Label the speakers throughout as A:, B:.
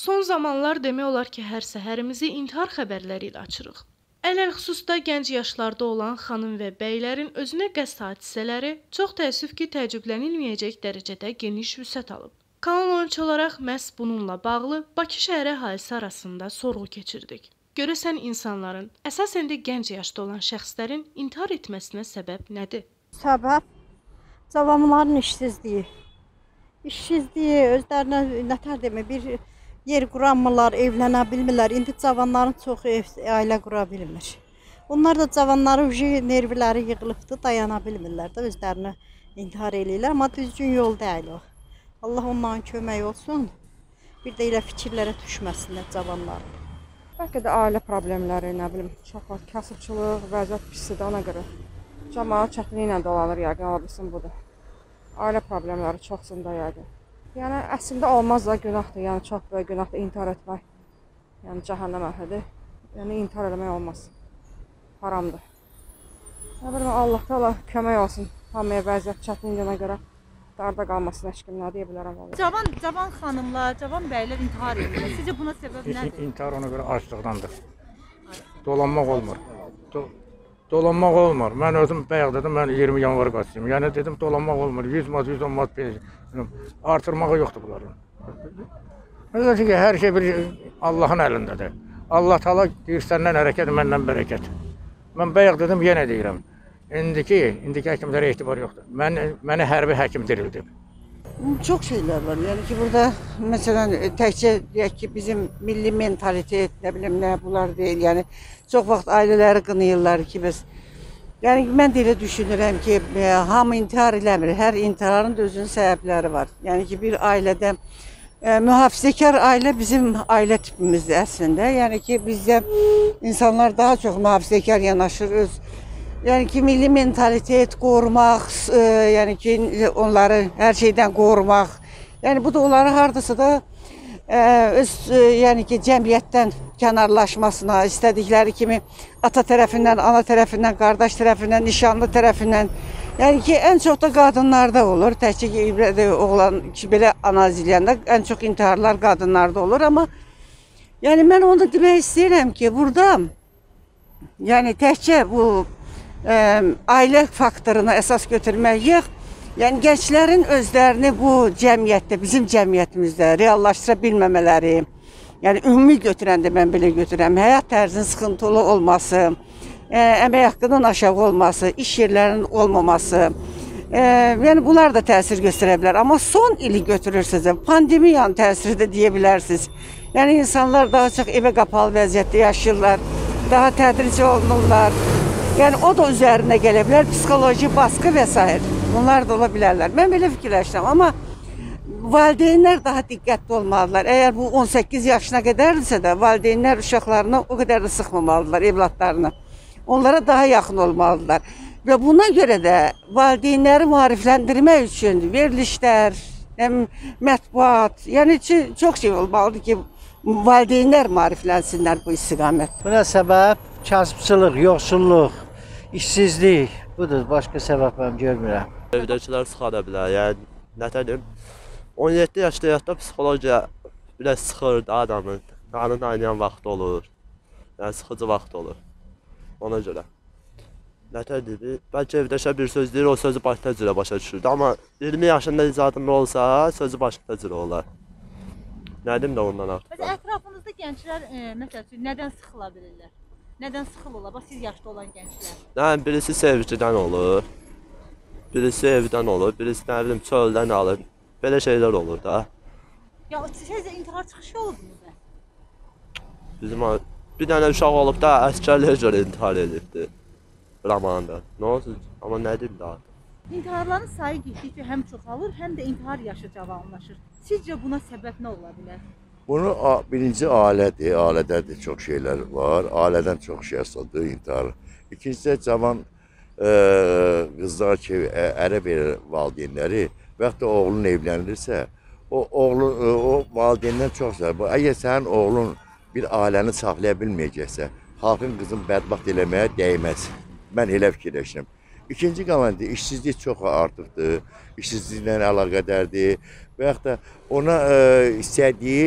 A: Son zamanlar demək olar ki, hər səhərimizi intihar xəbərləri ilə açırıq. Ələlxüsusda gənc yaşlarda olan xanım və bəylərin özünə qəsd hadisələri çox təəssüf ki, təəccüblənilməyəcək dərəcədə geniş vüsət alıb. Kanal 13 olaraq məhz bununla bağlı Bakı şəhəri əhalisi arasında sorğu keçirdik. Görəsən insanların, əsasən də gənc yaşda olan şəxslərin intihar etməsinə səbəb nədir?
B: Səbəb cavanların işsizliyi. İşsizliyi, özlərinə nətər demə, bir yer quranmırlar, evlənə bilmirlər. İndi cavanların çoxu ailə qura bilmir. Onlar da cavanların nervləri yığılıbdır, dayana bilmirlər də özlərini intihar eləyirlər. Amma düzgün yol deyil o. Allah onların kömək olsun. Bir də elə fikirlərə düşməsinlər cavanların.
C: Bəlkə də ailə problemləri, nə bilim, çox var. Kasıbçılıq, vəziyyət pisdir, ona görə. Cəmaət çətinliklə dolanır, yəqin, ola bilsin budur. Ailə problemləri çoxsunda yəqin. Yəni, əslində olmaz da günahdır, yəni çox böyük günahdır intihar etmək. Yəni, cəhənnəm əhlidir. Yəni, intihar eləmək olmaz. Haramdır. Nə bilim, Allah da kömək olsun. Hamıya vəziyyət çətinliyinə görə darda qalmasın, eşkim, nə deyə bilərəm valla.
D: Cavan xanımlar, cavan bəylər intihar edir. Sizcə buna səbəb nədir?
E: İntihar ona görə açlıqdandır. Dolanmaq olmur. Dolanmaq olmur. Mən özüm bayaq dedim, mən 20 yanvar qaçıyım. Yəni dedim, dolanmaq olmur. 100 mat, 110 mat artırmağı yoxdur bunların. Mesela ki, hər şey bir Allahın əlindədir. Allah Taala deyir, səndən hərəkət, məndən bərəkət. Mən bayaq dedim, yenə deyirəm. İndiki həkimlərə etibar yoxdur. Məni hərbi həkim dirildib.
F: Çok şeyler var. Yani ki burada mesela təkcə deyək ki bizim milli mentalitet, ne bileyim ne bunlar değil. Yani çok vaxt aileleri qınayırlar ki biz. Yani mən də elə düşünürəm ki hamı intihar eləmir. Hər intiharın da özünün səbəbləri var. Yani ki bir ailədə mühafizəkar ailə bizim ailə tipimizdir əslində. Yani ki bizdə insanlar daha çox mühafizəkar yanaşır. Yani ki milli mentalitet korumaq, yani ki onları her şeyden korumaq. Yani bu da onları hardasa da yani ki cəmiyyətdən kənarlaşmasına, istədikləri kimi ata tərəfindən, ana tərəfindən, qardaş tərəfindən, nişanlı tərəfindən. Yani ki en çok da qadınlarda olur. Təkcə ki oğlan ki belə analiz edəndə en çok intiharlar qadınlarda olur. Ama yani mən onu demək istəyirəm ki burada yani təkcə bu ailə faktoruna əsas götürmək yox. Yəni gənclərin özlərini bu cəmiyyətdə, bizim cəmiyyətimizdə reallaşdıra bilməmələri, yəni ümumi götürəndə mən belə götürürəm, həyat tərzinin sıxıntılı olması, əmək haqqının aşağı olması, iş yerlərinin olmaması, yəni bunlar da təsir göstərə bilər. Amma son ili götürürsünüz, pandemiyanın təsiri də deyə bilərsiniz. Yəni insanlar daha çox evə qapalı vəziyyətdə yaşayırlar, daha tədrici olunurlar. Yani o da üzerine gelebilir, psikoloji baskı vesaire. Bunlar da olabilirler. Ben böyle fikirləşdim ama valideynlər daha diqqətli olmalılar. Eğer bu 18 yaşına qədərdirsə də valideynlər uşaqlarını o qədər də sıxmamalılar, evlatlarını. Onlara daha yaxın olmalılar. Ve buna göre de valideynləri maarifləndirmək üçün verilişlər, mətbuat, yani çok şey olmalıdır ki valideynlər maariflənsinlər bu istiqamət.
G: Buna səbəb kasıbçılıq, yoxsulluq, işsizlik. Budur, başqa səbəb mən görmürəm.
H: Evdəkilər sıxada bilər, yəni nətədir? 17 yaşda həyatda psixologiya biraz sıxır adamın. Qanın aynayan vaxt olur, yəni sıxıcı vaxt olur. Ona görə. Nətədir? Bəlkə evdəşə bir söz deyir, o sözü başqa cürə başa düşürdü. Amma 20 yaşında icadında olsa, sözü başqa cürə olar. Nədim də ondan artıq.
D: Məsələn, ətrafınızda gənclər məsəl üçün nədən sıxıla bilirlər? Nədən sıxılırlar? Bax, siz yaşda olan gənclər.
H: Yəni, birisi sevgidən olur, birisi evdən olur, birisi nə bilim çöldən alır. Belə şeylər olur da.
D: Ya, sizə intihar çıxışı olubmu bə?
H: Bizim bir dənə uşaq olub da əsgərliyə görə intihar edibdi. Ramanda. Nə olsun? Amma nə deyim daha?
D: İntiharların sayı getdikcə həm çoxalır, həm də intihar yaşı cavanlaşır. Sizcə buna səbəb nə ola bilər?
I: Bunu birinci ailədir, ailədə çox şeylər var. Ailədən çox şey asıldır intihar. İkincisi cavan qızlar ki, ərə verir valideynləri və yaxud da oğlun evlənirsə, o valideynlər çox səbəb. Əgər sənin oğlun bir ailəni saxlaya bilməyəcəksə, xalqın qızını bədbaxt eləməyə dəyməz. Mən elə fikirləşirəm. İkinci qalanında işsizlik çox artıqdır, işsizliklə əlaqədərdir və yaxud da ona istədiyi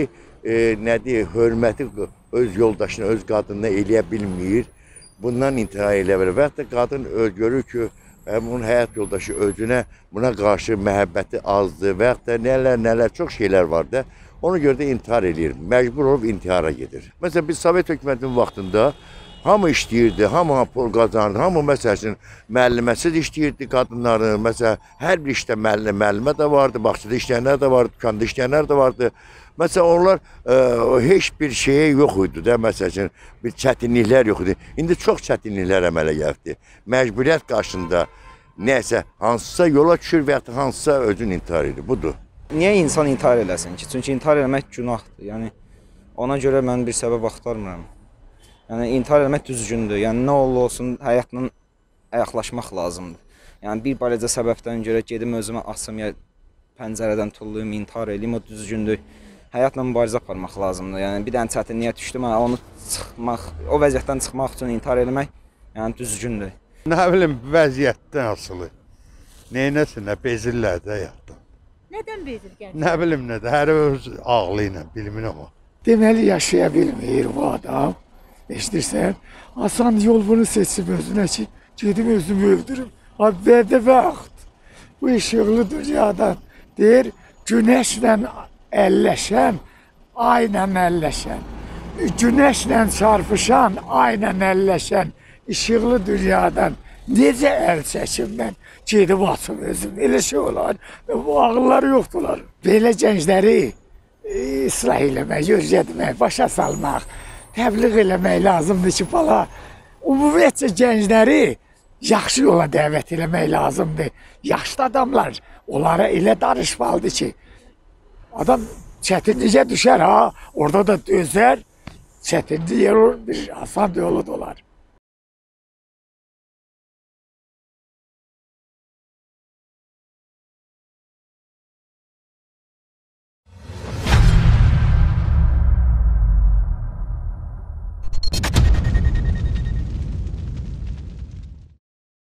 I: nədir, hörməti öz yoldaşına, öz qadınına eləyə bilmir. Bundan intihar elə bilər. Və hətta qadın görür ki, onun həyat yoldaşı özünə buna qarşı məhəbbəti azdır və yaxud da nələr, çox şeylər var da. Ona görə də intihar eləyir. Məcbur olub intihara gedir. Məsələn, biz Sovet hökumətinin vaxtında hamı işləyirdi, hamı pul qazanırdı, hamı məsəl üçün müəlliməsiz işləyirdi qadınları. Məsələn, hər bir işdə müəllimə də vardı, bağçada işləyənlər də vardı, dükanda işləyənlər də vardı. Məsələn, onlar heç bir şeyə yox idi də, məsəl üçün, bir çətinliklər yox idi. İndi çox çətinliklər əmələ gəldi. Məcburiyyət qarşısında nəsə, hansısa yola düşür və ya hansısa özün intihar edir, budur.
J: Niyə insan intihar eləsin ki? Çünki intihar eləmək günahdır. Yəni, ona görə mən bir səbəb axtarmıram. Yəni, intihar eləmək düzgündür. Yəni, nə olsun, həyatla ayaqlaşmaq lazımdır. Yəni, bir barəcə səbəbdən görə gedim özümə asım, ya pəncərədən tullayım, intihar eləyim, o düzgündür. Həyatla mübarizə aparmaq lazımdır. Yəni, bir dənə çətinliyə düşdüm, onu çıxmaq, o vəziyyətdən çıxmaq üçün intihar eləmək, yəni, düzgündür.
K: Nə bilim, vəziyyətdən asılı. Neynəsin, nə bezirlər də həyatdan.
D: Nədən bezir gənclər?
K: Nə bilim, nədə, hər öz ağlı ilə, bilmin ama.
L: Deməli, yaşaya bilmir bu adam. Eşidirsən, asan yol bunu seçsim özünə ki, gedim özümü öldürüm. Abi, bədə vaxt, bu işıqlı dünyadan, deyir, günəşlə əlləşən, ayla əlləşən, günəşlə çarpışan, ayla əlləşən, işıqlı dünyadan necə əl çəkim mən, gedib açım özüm, elə şey olar, bu ağılları yoxdular. Belə gəncləri ıslah eləmək, öyrətmək, başa salmaq, təbliğ eləmək lazımdır ki, bala, ümumiyyətcə gəncləri yaxşı yola dəvət eləmək lazımdır. Yaşlı adamlar onlara elə danışmalıdır ki, adam çətinliyə düşər ha, orada da dözər, çətinlik yer olur, bir asan yolu da olar.